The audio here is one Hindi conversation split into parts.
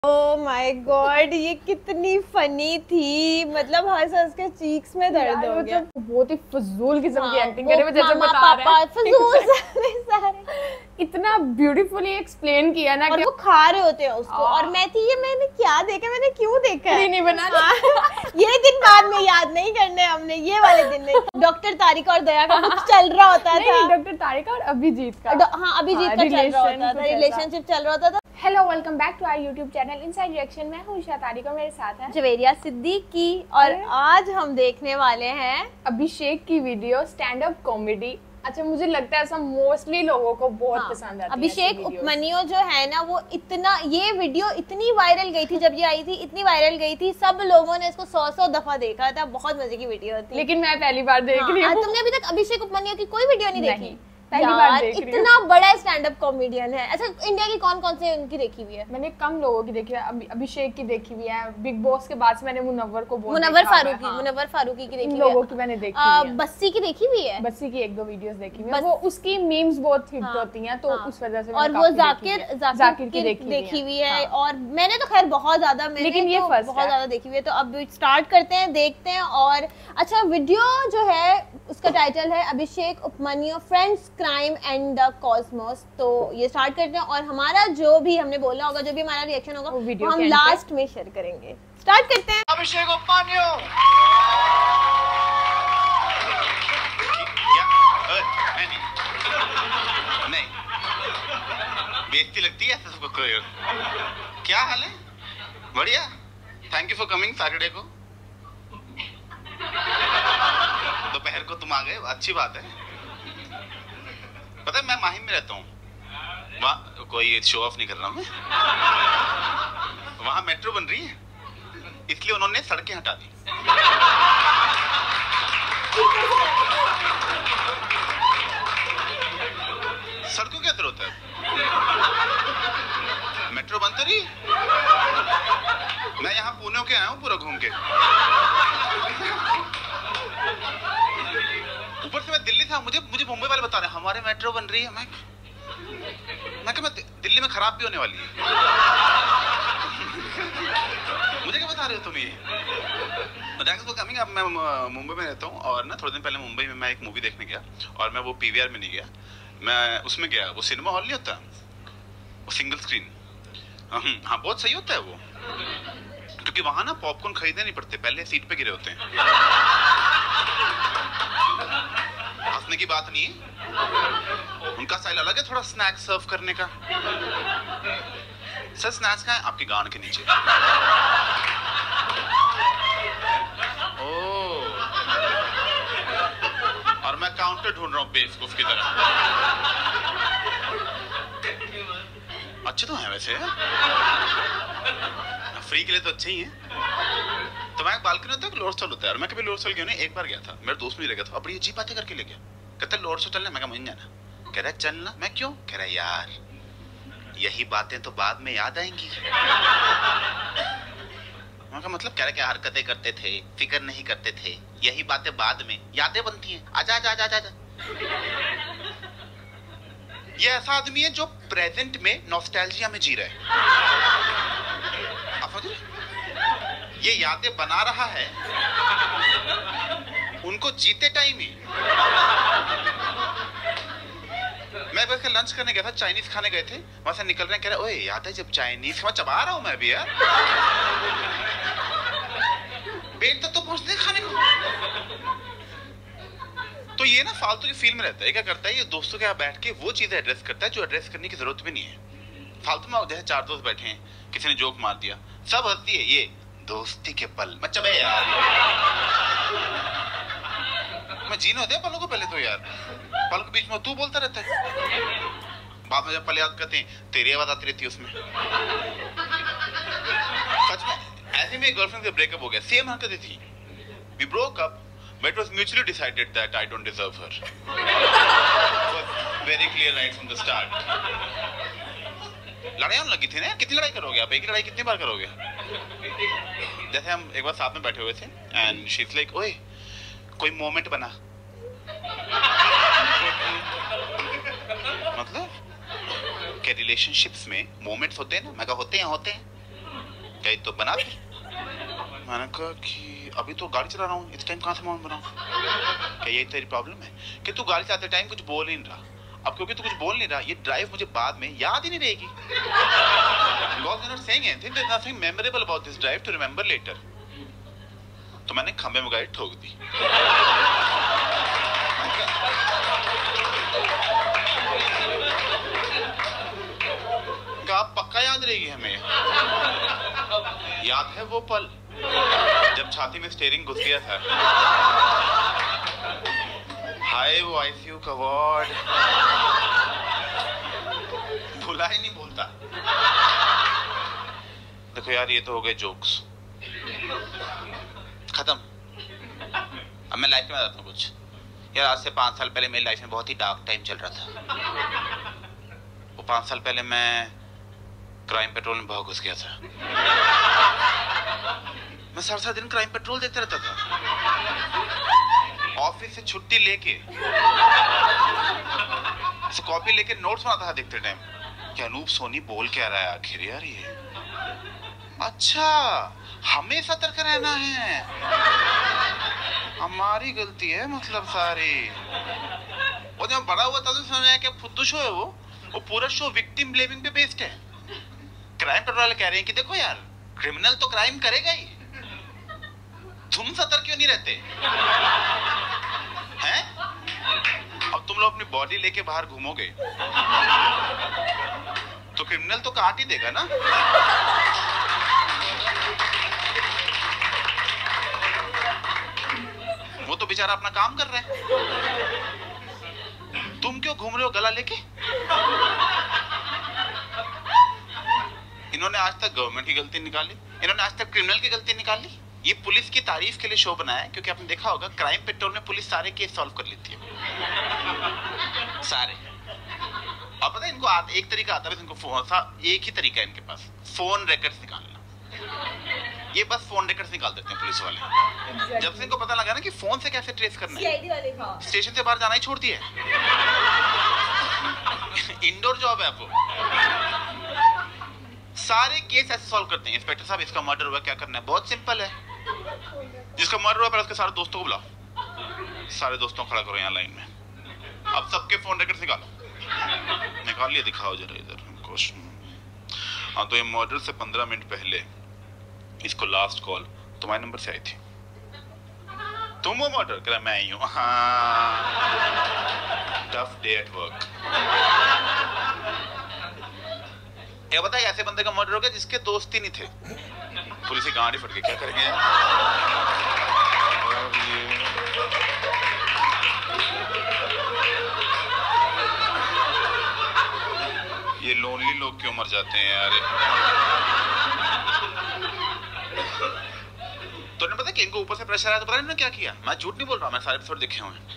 ओह माय गॉड, ये कितनी फनी थी, मतलब हंस हंस के चीक्स में दर्द हो गया। बहुत ही फजूल किस्म की एक्टिंग करे हुए, जैसे बता रहे हैं फजूल सारे इतना ब्यूटीफुली एक्सप्लेन किया ना, और वो खा रहे होते हैं उसको, और मैं थी ये मैंने क्या देखा, मैंने क्यों देखा है? नहीं बनाना ये दिन बाद में याद नहीं करने हमने, ये वाले दिन में डॉक्टर तारिक और दया का कुछ चल रहा होता था। डॉक्टर तारिक और अभिजीत का, हाँ अभिजीत का चल रहा होता था, रिलेशनशिप चल रहा होता था। Hello, welcome back to our YouTube channel inside reaction. मैं हूं उषा तारिक और मेरे साथ है जवेरिया सिद्दीकी, और आज हम देखने वाले हैं अभिषेक की वीडियो स्टैंड अप कॉमेडी। अच्छा, मुझे लगता है ऐसा मोस्टली लोगों को बहुत पसंद आता है। अभिषेक उपमन्यु जो है ना, वो इतना, ये वीडियो इतनी वायरल गई थी, जब ये आई थी इतनी वायरल गई थी, सब लोगों ने इसको 100 दफा देखा था। बहुत मजे की वीडियो थी, लेकिन मैं पहली बार देख रही हूँ। तुमने अभी तक अभिषेक उपमन्यु की कोई वीडियो नहीं देखी? पहली बार देख रही हूँ। इतना बड़ा स्टैंड अप कॉमेडियन है। अच्छा, इंडिया की कौन कौन से उनकी देखी हुई है? मैंने कम लोगों की देखी है। अभिषेक की देखी हुई है, बिग बॉस के बाद से मैंने मुनव्वर को बहुत मुनव्वर फारूकी की देखी हुई है, लोगों की मैंने देखी है। बस्सी की देखी हुई है, बस्सी की एक दो वीडियोस देखी हुई है। वो उसकी मीम्स बहुत हिट होती हैं, तो उस वजह से। और वो जाकिर की देखी हुई है, और मैंने तो खैर बहुत ज्यादा, लेकिन ये बहुत ज्यादा देखी हुई है। तो अब स्टार्ट करते हैं, देखते हैं। और अच्छा, वीडियो जो है उसका टाइटल है Abhishek Upamanyu friends crime and the cosmos. तो ये स्टार्ट करते हैं, और हमारा जो भी हमने बोला होगा, जो भी हमारा रिएक्शन होगा, वो हम लास्ट में शेयर करेंगे। स्टार्ट करते हैं। अभिषेक उपमन्यु, नहीं बेइज्जती लगती है सबको। क्या हाल है? बढ़िया, thank you for coming Saturday को। दोपहर को तुम आ गए, अच्छी बात है। पता है मैं माहिम में रहता हूँ, वहाँ कोई शो ऑफ नहीं कर रहा मैं। वहाँ मेट्रो बन रही है, इसलिए उन्होंने सड़कें हटा दी। सड़कों क्या जरूरत है? मेट्रो बंद तो नहीं। मैं यहाँ पुणे के आया हूँ पूरा घूम के। ऊपर से मैं दिल्ली था, मुझे मुंबई वाले बता रहे हैं हमारे मेट्रो बन रही है। मैं दिल्ली में खराब भी होने वाली है। मुझे क्या बता रहे हो तुम ये? कमिंग, अब मैं मुंबई में रहता हूँ, और ना थोड़े दिन पहले मुंबई में मैं एक मूवी देखने गया, और मैं वो पीवीआर में नहीं गया, मैं उसमें गया। वो सिनेमा हॉल नहीं होता, वो सिंगल स्क्रीन। हाँ, बहुत सही होता है वो, क्योंकि वहां ना पॉपकॉर्न खरीदने नहीं पड़ते, पहले सीट पे गिरे होते हैं। हंसने की बात नहीं है, उनका स्टाइल अलग है थोड़ा स्नैक्स सर्व करने का। सर स्नैक्स का है आपकी गांड के नीचे। ओह, और मैं काउंटर ढूंढ रहा हूँ बेवकूफ की तरह। अच्छे तो हैं वैसे, फ्री के लिए तो अच्छे ही हैं। तो मैं बालकनी होता है, लोअर स्टॉल होता है, और मैं कभी लोअर स्टॉल गया नहीं। एक बार गया था, मेरे दोस्त भी ले गया था, अब बड़ी अजीब बातें करके ले गया। कहता है लोअर स्टॉल चलना, मैं कहा मुझे जाना। कह रहा है चलना, मैं क्यों? कह रहा है यार यही बातें तो बाद में याद आएंगी। मैं कहा मतलब? कह रहा क्या हरकतें करते थे, फिक्र नहीं करते थे, यही बातें बाद में यादें बनती हैं। आजा आजा आजा आजा। ये ऐसा आदमी है जो प्रेजेंट में नॉस्टैल्जिया में जी रहा है। आप समझ रहे? ये यादें बना रहा है उनको जीते टाइम ही। मैं वैसे लंच करने गया था, चाइनीज खाने गए थे, वहां से निकल रहे हैं, कह रहे ओए याद है जब चाइनीज खाना चबा रहा हूं मैं भी यार। पेट तक तो पहुंचते खाने को। तो ये ना फालतू की फील में रहता है। ये क्या करता है, ये दोस्तों के यहाँ बैठ के वो चीजें एड्रेस करता है जो एड्रेस करने की जरूरत भी नहीं है। फालतू में जैसे चार दोस्त बैठे हैं, किसी ने जोक मार दिया, सब हंसती है, ये दोस्ती के पल। मैं चबे यार, मैं जीने होते हैं पलों को पहले तो यार। पल के बीच में तू बोलता रहता है, बाद में जब पल याद करते हैं तेरी आवाज आती रहती है उसमें। सच में ऐसे में गर्लफ्रेंड से ब्रेकअप हो गया, सेम हरकतें थी। We broke up, but it was mutually decided that I don't deserve her. It was very clear right from the start. लड़ाई होने लगी थी ना, कितनी लड़ाई करोगे आप? एक ही लड़ाई कितनी बार करोगे? जैसे हम एक बार साथ में बैठे हुए थे, एंड शी इज लाइक ओए कोई मोमेंट बना। मतलब के रिलेशनशिप्स में मोमेंट्स होते हैं ना? मैं कहा होते हैं। क्या तो बना फिर। मैंने कहा कि अभी तो गाड़ी चला रहा हूँ, इस टाइम कहाँ से मोहन बनाऊँ। क्या यही तेरी प्रॉब्लम है कि तू गाड़ी चलाते टाइम कुछ बोल ही नहीं रहा। अब क्योंकि तू कुछ बोल नहीं रहा, ये ड्राइव मुझे बाद में याद ही नहीं रहेगी। Because you're not saying anything, there's nothing memorable about this drive to remember later. तो मैंने खंबे में गाड़ी ठोक दी। क्या पक्का याद रहेगी हमें। याद है वो पल जब छाती में स्टीयरिंग घुस गया था। हाय वो आईसीयू का वार्ड, भुला ही नहीं बोलता। देखो यार, ये तो हो गए जोक्स, खत्म। अब मैं लाइफ में बताता हूँ कुछ। यार आज से 5 साल पहले मेरी लाइफ में बहुत ही डार्क टाइम चल रहा था। वो 5 साल पहले मैं क्राइम पेट्रोल में बहुत घुस गया था। मैं सारा दिन क्राइम पेट्रोल देखते रहता था। ऑफिस से छुट्टी लेके कॉपी लेके नोट्स बनाता था देखते टाइम कि अनूप सोनी बोल क्या रहा है आखिर यार ये। अच्छा, हमें सतर्क रहना है, हमारी गलती है मतलब सारी। वो जब बड़ा हुआ था तो समझ आया क्या फुद्दू शो है वो पूरा शो विक्टिम ब्लेमिंग पे बेस्ड है। क्राइम पेट्रोल वाले कह रहे हैं कि देखो यार, क्रिमिनल तो क्राइम करेगा ही, तुम सतर्क क्यों नहीं रहते हैं। अब तुम लोग अपनी बॉडी लेके बाहर घूमोगे तो क्रिमिनल तो काट ही देगा ना। वो तो बेचारा अपना काम कर रहा है, तुम क्यों घूम रहे हो गला लेके। इन्होंने आज तक गवर्नमेंट की गलती निकाली, इन्होंने आज तक क्रिमिनल की गलती निकाली। ये पुलिस की तारीफ के लिए शो बनाया है, क्योंकि आपने देखा होगा क्राइम पेट्रोल में पुलिस सारे केस सॉल्व कर लेती है, सारे। अब पता है इनको एक तरीका आता है, इनको एक ही तरीका है इनके पास, फोन रिकॉर्ड्स निकालना। ये बस फोन रिकॉर्ड्स निकाल देते हैं पुलिस वाले। जब से इनको पता लगा ना कि फोन से कैसे ट्रेस करना है, स्टेशन से बाहर जाना ही छोड़ दिया है। इंडोर जॉब है आपको, सारे केस ऐसे सॉल्व करते हैं। इंस्पेक्टर साहब, इसका मर्डर हुआ, क्या करना है? बहुत सिंपल है, जिसका मर्डर हुआ पहले उसके सारे दोस्तों को बुलाओ, सारे दोस्तों को खड़ा करो यहाँ लाइन में। अब सबके फोन रिकॉर्ड्स निकाल लिए, दिखाओ जरा इधर क्वेश्चन। हाँ, तो ये मर्डर से 15 मिनट पहले इसको लास्ट कॉल तुम्हारे नंबर से आई थी। तुम वो मर्डर करा? मैं ही हूँ। हाँ, टफ डे एट वर्क। ये बताइए, ऐसे बंदे का मर्डर हो गया जिसके दोस्त ही नहीं थे, पुलिस की गाड़ी फट गई, क्या करेंगे? ये लोनली लोग क्यों मर जाते हैं यार। तो ने पता कि इनको ऊपर से प्रेशर आया, तो पता इन्होंने क्या किया? मैं झूठ नहीं बोल रहा, मैं सारे एपिसोड देखे हुए हैं।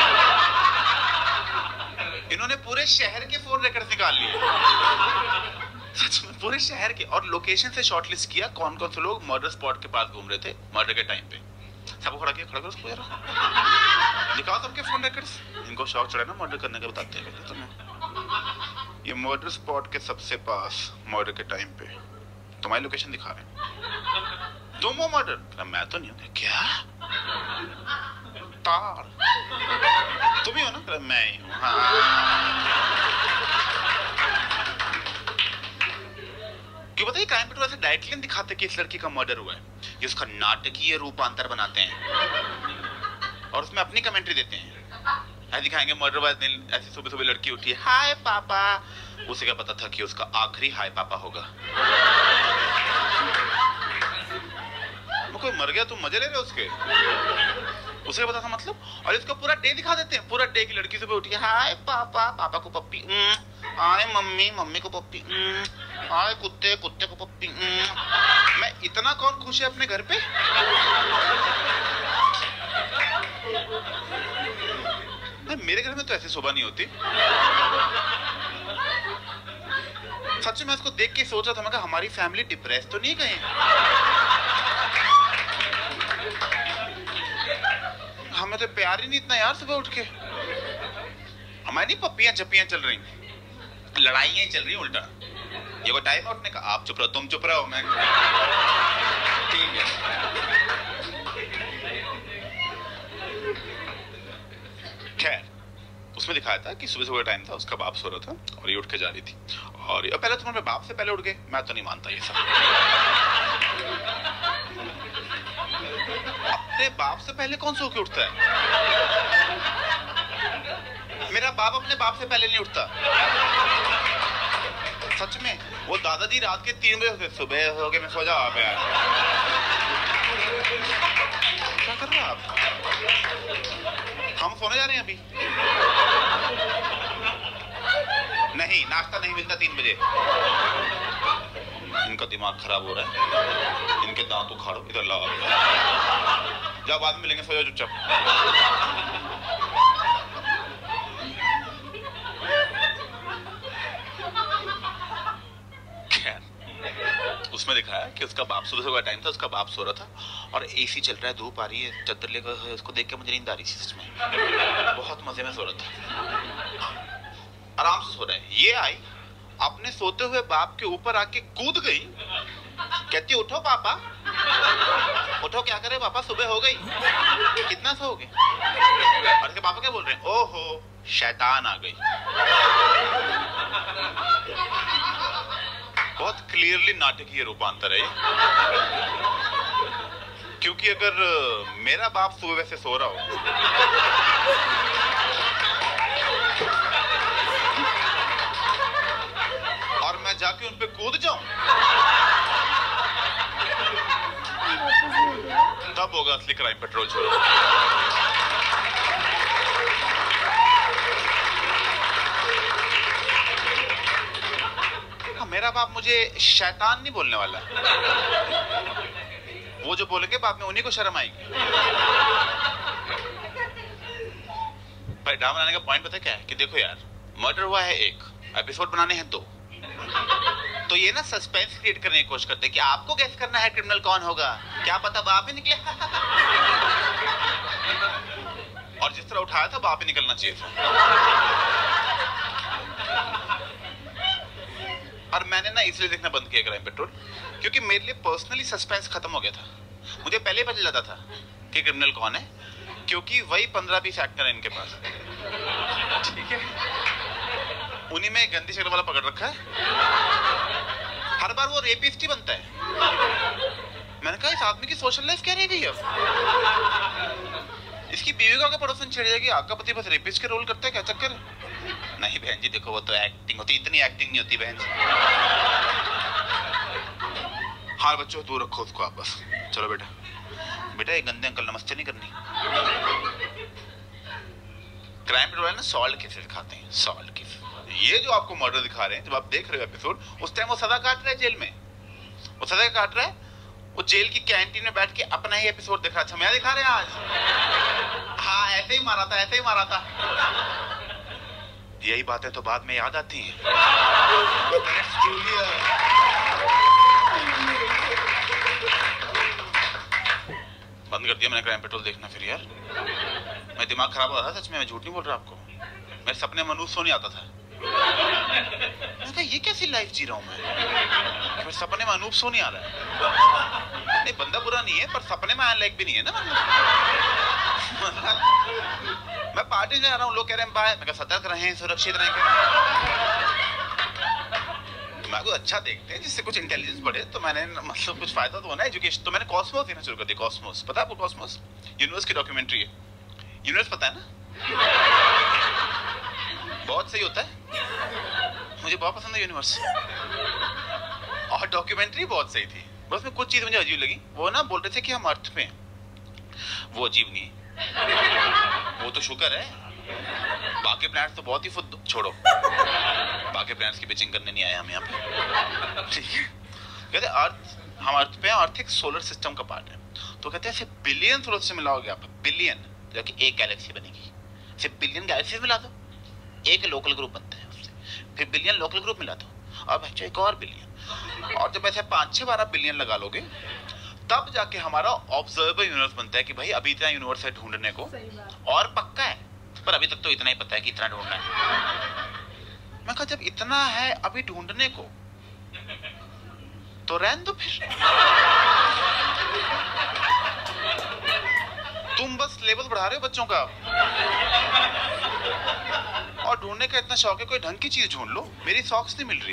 इन्होंने पूरे शहर के फोन रिकॉर्ड्स निकाल लिए, सच में पूरे शहर के, और लोकेशन से शॉर्टलिस्ट किया कौन कौन से लोग मर्डर स्पॉट के पास घूम रहे थे मर्डर के टाइम पे। सबको खड़ा किया, खड़ा करो उसको यार, दिखाओ सबके फोन रिकॉर्ड्स। इनको शौक चढ़ा ना मर्डर करने का, बताते हैं तुम्हें। ये मर्डर स्पॉट के सबसे पास मर्डर के टाइम पे तुम्हारी लोकेशन दिखा रहे हैं। तुम वो मर्डर? मैं तो नहीं हूँ। क्या तार तुम ही हो ना? मैं ही हूँ। क्यों बताइए, क्राइम पेट्रोल ऐसे डायरेक्टली दिखाते कि इस लड़की का मर्डर हुआ है, ये उसका नाटकीय रूपांतर बनाते हैं और उसमें अपनी कमेंट्री देते हैं। ऐसे दिखाएंगे मर्डर वाले दिन ऐसे सुबह सुबह लड़की उठी है, हाय पापा। उसे क्या पता था कि उसका आखिरी हाय पापा होगा। कोई मर गया तुम मजे ले रहे हो उसके, उसे पता था मतलब। और इसको पूरा डे दिखा देते हैं, पूरा डे की लड़की सुबह उठी है, हाय पापा, पापा को पप्पी, हाय मम्मी, मम्मी को पप्पी, हाय कुत्ते, कुत्ते को पप्पी। मैं इतना कौन खुश है अपने घर पे? मेरे घर में तो ऐसी शोभा नहीं होती। सच में इसको देख के सोच रहा था, मैं कहा हमारी फैमिली डिप्रेस तो नहीं गए? हमें तो प्यार ही नहीं इतना यार सुबह उठ के। हमारी नहीं पप्पियां चप्पियां चल रही, लड़ाइयां चल रही उल्टा। ये वो टाइम उठने का, आप चुप रहो, तुम चुप रहो, मैं उसमें दिखाया था कि सुबह सुबह टाइम था, उसका बाप सो रहा था और ये उठ के जा रही थी। और पहले तुम अपने बाप से पहले उठ गए, मैं तो नहीं मानता ये सब। अपने बाप से पहले कौन सो के उठता है? मेरा बाप अपने बाप से पहले नहीं उठता, सच में। वो दादाजी रात के 3 बजे होते, सुबह हो गए मैं सो जाओ आप यार। क्या कर रहे हो आप? हम सोने जा रहे हैं अभी। नहीं, नाश्ता नहीं मिलता 3 बजे। इनका दिमाग खराब हो रहा है, इनके दांत उखाड़ो, इधर लाओ। जब बाद में मिलेंगे, सो जाओ चुपचाप। उसमें दिखाया कि उसका बाप, सुबह सुबह टाइम था, उसका बाप सो रहा था और एसी चल रहा है, धूप आ रही है, चादर लेकर, उसको देख के मुझे नींद आ रही थी सच में। बहुत मजे में सो रहा था, आराम से सो रहा है। ये आई अपने सोते हुए बाप के ऊपर आके कूद गई, कहती उठो पापा, उठो, क्या करे पापा, सुबह हो गई, कितना सोओगे? और उसके पापा क्या बोल रहे हैं? ओहो शैतान आ गई। बहुत क्लियरली नाटकीय रूपांतर है, क्योंकि अगर मेरा बाप सुबह वैसे सो रहा हो और मैं जाके उन पे कूद जाऊं, तब होगा असली क्राइम पेट्रोल छोड़ो। मेरा बाप मुझे शैतान नहीं बोलने वाला, वो जो बोलेंगे बाद में उन्हीं को शर्म आएगी। भाई ड्रामा बनाने का पॉइंट पता है क्या है? कि देखो यार, मर्डर हुआ है 1, एपिसोड बनाने हैं 2, तो ये ना सस्पेंस क्रिएट करने की कोशिश करते हैं कि आपको गेस करना है क्रिमिनल कौन होगा, क्या पता बाप ही निकले। और जिस तरह उठाया था बाप ही निकलना चाहिए था। और मैंने ना इसलिए देखना बंद किया क्राइम पेट्रोल, क्योंकि मेरे लिए पर्सनली सस्पेंस खत्म हो गया था। मुझे पहले पता चल जाता था कि क्रिमिनल कौन है, क्योंकि वही 15-20 एक्टर है इनके पास, ठीक है? उन्हीं में गंदी शक्ल वाला पकड़ रखा है, हर बार वो रेपिस्ट ही बनता है। मैंने कहा इस आदमी की सोशल लाइफ क्या रह गई अब? इसकी बीवी को आगे पड़ोसन छेड़ जाएगी, आपका पति बस रेपिस्ट के रोल करता है, क्या चक्कर है? नहीं बहन जी देखो, वो तो एक्टिंग होती, इतनी एक्टिंग नहीं होती बहन जी। हाँ बच्चों दूर रखो उसको आप बस। चलो बेटा, बेटा ये गंदे अंकल नमस्ते नहीं करनी। क्राइम पेट्रोल ना सॉल्ट केसेस दिखाते हैं, सॉल्ट केसेस। ये जो आपको मर्डर दिखा रहे हैं, जब आप देख रहे हो एपिसोड, उस टाइम वो सजा काट रहा है जेल में, वो सजा काट रहा है, वो जेल की कैंटीन में बैठ के अपना ही एपिसोड दिख रहा। अच्छा मैं दिखा रहे हैं आज? हाँ ऐसे ही मारा था, ऐसे ही मारा था। यही बातें तो बाद में याद आती हैं। बंद कर दिया मैंने क्राइम पेट्रोल देखना फिर यार। मैं दिमाग खराब हो रहा था सच में, मैं झूठ नहीं बोल रहा आपको। मेरे सपने में अनूप सो नहीं आता था। मैंने कहा ये कैसी लाइफ जी रहा हूँ मैं, मेरे सपने में अनूप सो नहीं आ रहा है। नहीं बंदा बुरा नहीं है, पर सपने में आने लायक भी नहीं है ना। मैं पार्टी में आ रहा हूँ, लोग कह रहे हैं बाय, मैं कहा सतर्क रहें, सुरक्षित रहें। मैं कुछ अच्छा देखते हैं जिससे कुछ इंटेलिजेंस बढ़े, तो मैंने मतलब कुछ फायदा तो होना है एजुकेशन। तो मैंने कॉस्मोस देखना शुरू कर दिया। कॉस्मोस पता है आपको? कॉस्मोस यूनिवर्स की डॉक्यूमेंट्री है। यूनिवर्स पता है ना, बहुत सही होता है, मुझे बहुत पसंद है यूनिवर्स। और डॉक्यूमेंट्री बहुत सही थी, बस में कुछ चीज मुझे अजीब लगी। वो ना बोल रहे थे कि हम अर्थ पे हैं, वो अजीब नहीं है, वो तो शुक्र है। बाकी प्लैनेट्स तो बहुत ही फुद, छोड़ो बाकी प्लैनेट्स की बिचिंग करने नहीं आए हम यहाँ पे, ठीक है? कहते अर्थ, हम अर्थ पे हैं, अर्थ एक सोलर सिस्टम का पार्ट है। तो कहते हैं ऐसे बिलियन सोलर सिस्टम मिलाओगे आप, बिलियन, जो कि एक गैलेक्सी बनेगी। ऐसे बिलियन गैलेक्सी मिला दो, एक लोकल ग्रुप बनता है उससे, फिर बिलियन लोकल ग्रुप मिला दो, अब अच्छा एक और बिलियन, और जब ऐसे 5-6-12 बिलियन लगा लोगे, तब जाके हमारा ऑब्जर्वेबल यूनिवर्स बनता है कि भाई अभी इतना यूनिवर्स है ढूंढने को, और पक्का है, पर अभी तक तो इतना ही पता है कि इतना ढूंढना है। मैं कहा जब इतना है अभी ढूंढने को, तो रहने दो फिर। तुम बस लेवल बढ़ा रहे हो बच्चों का। और ढूंढने का इतना शौक है, कोई ढंग की चीज ढूंढ लो। मेरी सॉक्स नहीं मिल रही।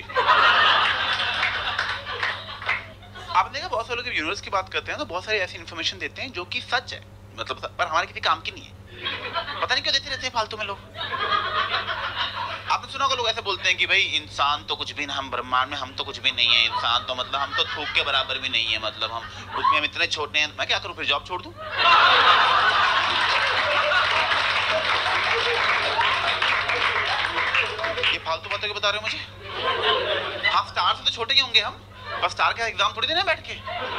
आपने देखा बहुत सारे लोग यूनिवर्स की बात करते हैं तो बहुत सारी ऐसी इन्फॉर्मेशन देते हैं जो कि सच है, मतलब पर हमारे किसी काम की नहीं है। पता नहीं क्यों देते रहते हैं फालतू में लोग। आपने सुना होगा लोग ऐसे बोलते हैं कि भाई इंसान तो कुछ भी ना, हम ब्रह्मांड में हम तो कुछ भी नहीं है, इंसान तो मतलब हम तो थूक के बराबर भी नहीं है, मतलब हम उसमें हम इतने छोटे हैं। मैं क्या करूं फिर, जॉब छोड़ दूं? ये फालतू बातें क्यों बता रहे हो मुझे? हाँ, स्टार से तो छोटे ही होंगे हम, पर स्टार का एग्जाम थोड़ी देना बैठ के।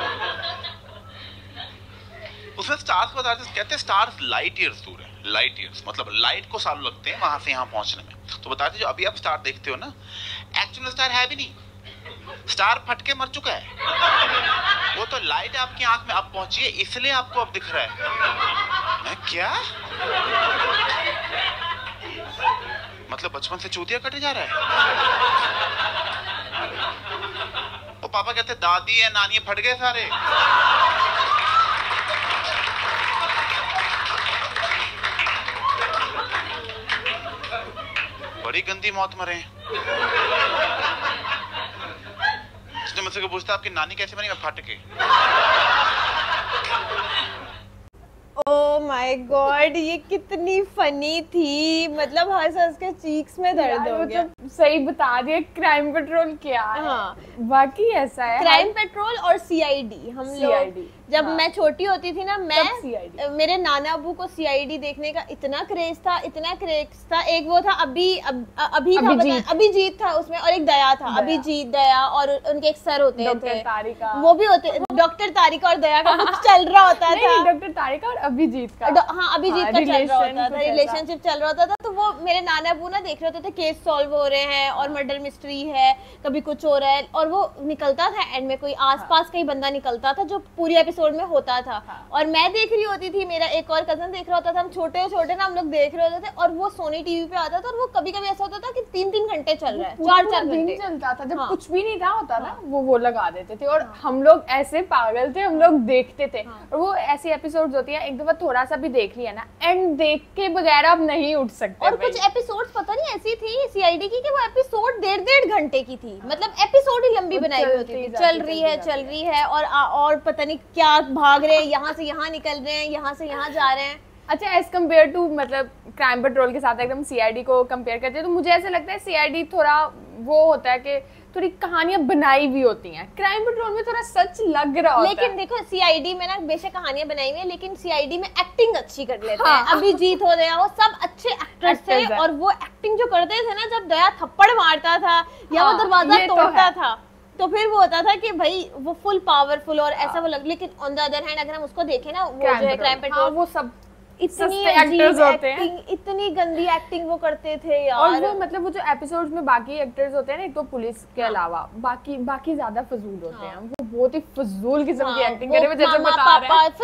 उसमें स्टार्स को बताते कहते हैं स्टार्स लाइट ईयर्स दूर है। लाइट ईयर्स मतलब लाइट को सालों लगते हैं वहां से यहाँ पहुंचने में। तो बताते जो अभी आप स्टार देखते हो ना, एक्चुअल स्टार है भी नहीं, स्टार फट के मर चुका है। वो तो लाइट आपकी आंख में अब पहुंची है, इसलिए आपको अब दिख रहा है। मैं क्या मतलब बचपन से चूतिया कटे जा रहा है? वो पापा कहते दादी है नानी फट गए सारे। बड़ी गंदी मौत मरे हैं। उसने मुझसे को पूछता आपकी नानी कैसे बनी? मैं फट के। ओह माय गॉड, ये कितनी फनी थी, मतलब हंस हंस के चीक्स में दर्द हो गया। सही बता दिया, क्राइम पेट्रोल क्या है। हाँ, बाकी ऐसा है, क्राइम पेट्रोल और सीआईडी। हम लोग जब हाँ। मैं छोटी होती थी ना, CID। मेरे नाना अबू को सीआईडी देखने का इतना क्रेज था, इतना क्रेज था। एक वो था अभिजीत था उसमें, और एक दया था। अभिजीत, दया, और उनके एक सर होते थे, डॉक्टर तारिका। वो भी होते, डॉक्टर तारिका और दया का कुछ चल रहा होता था। डॉक्टर तारिका और अभिजीत का, हाँ, अभिजीत का चल रहा होता था, रिलेशनशिप चल रहा होता था। तो वो मेरे नाना अबू ना देख रहे होते थे, केस सॉल्व हो रहे हैं और मर्डर मिस्ट्री है, कभी कुछ हो रहा है, और वो निकलता था एंड में कोई आसपास का ही बंदा निकलता था जो पूरी एपिसोड में होता था। और मैं देख रही होती थी, मेरा एक और कजन देख रहा होता था, हम छोटे छोटे ना हम लोग देख रहे होते थे। और वो सोनी टीवी पे आता था, और वो कभी कभी ऐसा होता था कि 3-3 घंटे चल रहा है, 4-4 घंटे चलता था। जब हाँ। कुछ भी नहीं था होता ना, वो लगा देते थे। और हम लोग ऐसे पागल थे, हम लोग देखते थे। और वो ऐसी एपिसोड्स होती है, एक दफा थोड़ा सा भी देख लिया ना, एंड देख के बगैर आप नहीं उठ सकते। और कुछ एपिसोड्स पता नहीं ऐसी थी सीआईडी की कि वो एपिसोड 1.5 घंटे की थी, मतलब एपिसोड ही लंबी बनाई हुई होती थी। चल रही है और पता नहीं क्या भाग रहे हैं, यहाँ से यहाँ निकल रहे हैं, यहाँ से यहाँ जा रहे हैं। अच्छा, एज कम्पेयर टू मतलब क्राइम पेट्रोल के साथ एकदम सीआईडी को कंपेयर करते हैं तो मुझे ऐसा लगता है सीआईडी थोड़ा वो होता है कि थोड़ी कहानियां बनाई हुई होती हैं, क्राइम पेट्रोल में थोड़ा सच लग रहा होता है। लेकिन देखो सीआईडी में ना बेशक कहानियां बनाई हुई है, लेकिन सीआईडी में एक्टिंग अच्छी कर लेते हैं। अभिजीत हो गया, वो सब अच्छे एक्टर्स थे। और वो एक्टिंग जो करते थे ना, जब दया थप्पड़ मारता था या वो दरवाजा तोड़ता था, तो फिर वो होता था कि भाई वो फुल पावरफुल और ऐसा वो लग। लेकिन ऑन द अदर हैंड अगर हम उसको देखें ना, वो जो है क्राइम पेट्रोल, वो सब इतनी एक्टर्स होते हैं, इतनी गंदी एक्टिंग वो करते थे यार। और वो मतलब वो जो एपिसोड्स में बाकी एक्टर्स होते हैं ना, एक तो पुलिस के अलावा बाकी ज्यादा फजूल होते हैं। वो बहुत ही फजूल किस्म की एक्टिंग करे हुए, जैसे बता रहे हैं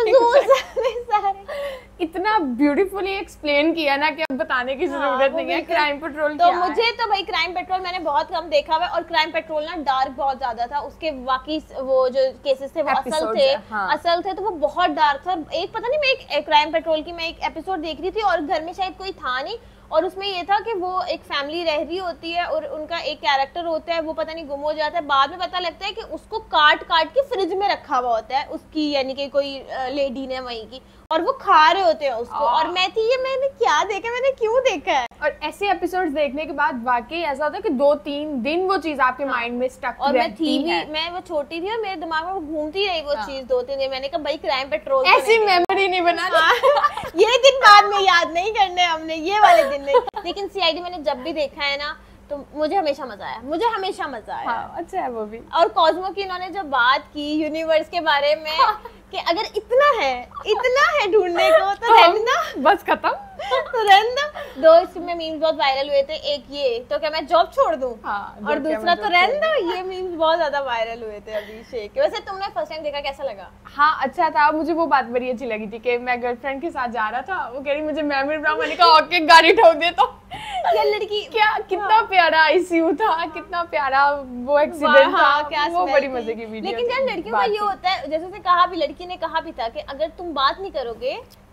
फजूल इतना ब्यूटीफुली एक्सप्लेन किया ना कि अब बताने की जरूरत नहीं है क्राइम पेट्रोल। तो मुझे तो भाई क्राइम पेट्रोल मैंने बहुत कम देखा हुआ है, और क्राइम पेट्रोल ना डार्क बहुत ज्यादा था। उसके बाकी वो जो केसेस थे वो असल थे, तो वो बहुत डार्क था। एक पता नहीं, मैं एक क्राइम पेट्रोल की एक एपिसोड देख रही थी और घर में शायद कोई था नहीं, और उसमें ये था कि वो एक फैमिली रह रही होती है और उनका एक कैरेक्टर होता है, वो पता नहीं गुम हो जाता है। बाद में पता लगता है कि उसको काट के फ्रिज में रखा हुआ होता है उसकी, यानी कि कोई लेडी ने वहीं की, और वो खा रहे होते हैं उसको। और मैं थी ये मैंने क्या देखा, मैंने क्यों देखा है। और ऐसे एपिसोड्स देखने के बाद वाकई ऐसा होता है कि 2-3 दिन वो चीज आपके माइंड में स्टक और मैं वो छोटी थी और मेरे दिमाग में वो घूमती रही वो चीज 2-3 दिन। मैंने कहा भाई क्राइम पेट्रोल ऐसी मेमोरी नहीं बनानी। ये दिन बाद में याद नहीं करने हमने, ये वाले दिन नहीं। लेकिन सीआईडी मैंने जब भी देखा है ना, तो मुझे हमेशा मजा आया। हाँ, अच्छा है वो भी। और कॉस्मो की इन्होंने जब बात की यूनिवर्स के बारे में कि अगर इतना है ढूंढने को तो रहना बस खत्म तो रहना। 2 इसमें मीम्स बहुत वायरल हुए थे, एक ये तो क्या मैं जॉब छोड़ दूं, और दूसरा तो रहना। ये मीम्स बहुत ज्यादा वायरल हुए थे अभिषेक। वैसे तुमने फर्स्ट टाइम देखा, कैसा लगा? हाँ, अच्छा था। मुझे वो बात बड़ी अच्छी लगी थी कि मैं गर्लफ्रेंड के साथ जा रहा था, वो कह रही मुझे मेमोरी बनाओ, मैंने कहा ओके गाड़ी ठोक दे। तो ये लड़की क्या कितना प्यारा आईसीयू था, कितना प्यारा वो एक्सीडेंट था, क्या वो बड़ी मजे की वीडियो। लेकिन यार लड़कियों का ये होता है, जैसे से कहा भी, लड़की ने कहा भी था कि अगर तुम बात नहीं करोगे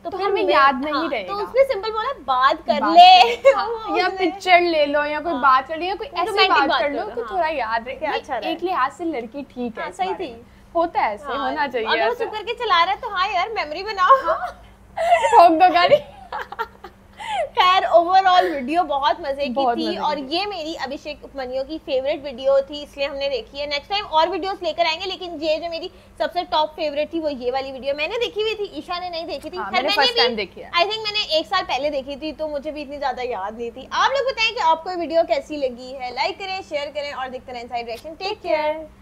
तो हमें याद नहीं रहेगा। तो उसने सिंपल बोला बात कर ले या पिक्चर ले लो या कोई बात कर लो या कोई ऐसी बात कर लो कि थोड़ा याद रहे। अच्छा एक लिहाज से लड़की ठीक है, सही थी, होता है ऐसे, होना चाहिए। अगर वो चुप करके चला रहा है तो हाँ यार मेमोरी बनाओ, ठोक दो गाड़ी। खैर ओवरऑल वीडियो बहुत मजे की थी और ये मेरी अभिषेक उपमन्यु की फेवरेट वीडियो थी, इसलिए हमने देखी है। नेक्स्ट टाइम और वीडियोस लेकर आएंगे, लेकिन ये जो मेरी सबसे टॉप फेवरेट थी वो ये वाली वीडियो मैंने देखी हुई थी, ईशा ने नहीं देखी थी। मैंने फर्स्ट टाइम देखी है। आई थिंक मैंने 1 साल पहले देखी थी, तो मुझे भी इतनी ज्यादा याद नहीं थी। आप लोग बताएं कि आपको वीडियो कैसी लगी है, लाइक करें, शेयर करें और देखते रहें इनसाइड रिएक्शन। Take care.